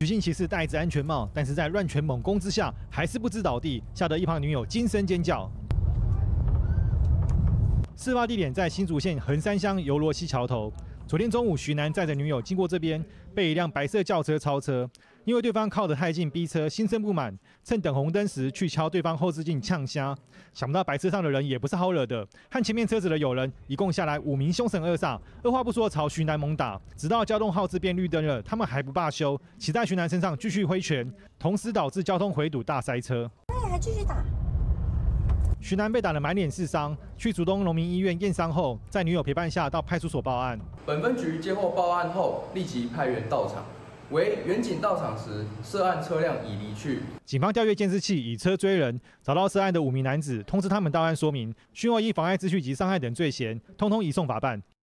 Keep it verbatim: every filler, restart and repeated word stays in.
女性骑士戴着安全帽，但是在乱拳猛攻之下，还是不知倒地，吓得一旁女友惊声尖叫。事发地点在新竹县横山乡游罗溪桥头。昨天中午，徐男载着女友经过这边，被一辆白色轿车超车。因为对方靠得太近，逼车，心生不满，趁等红灯时去敲对方后视镜呛瞎。想不到白车上的人也不是好惹的，和前面车子的友人一共下来五名凶神恶煞，二话不说朝徐男猛打。直到交通号志变绿灯了，他们还不罢休，骑在徐男身上继续挥拳，同时导致交通回堵大塞车。 哎，还继续打。 徐男被打得满脸是伤，去竹东农民医院验伤后，在女友陪伴下到派出所报案。 本分局接获报案后，立即派员到场。为员警到场时，涉案车辆已离去。 警方调阅监视器，以车追人，找到涉案的五名男子，通知他们到案说明，讯问依妨碍秩序及伤害等罪嫌，通通移送法办。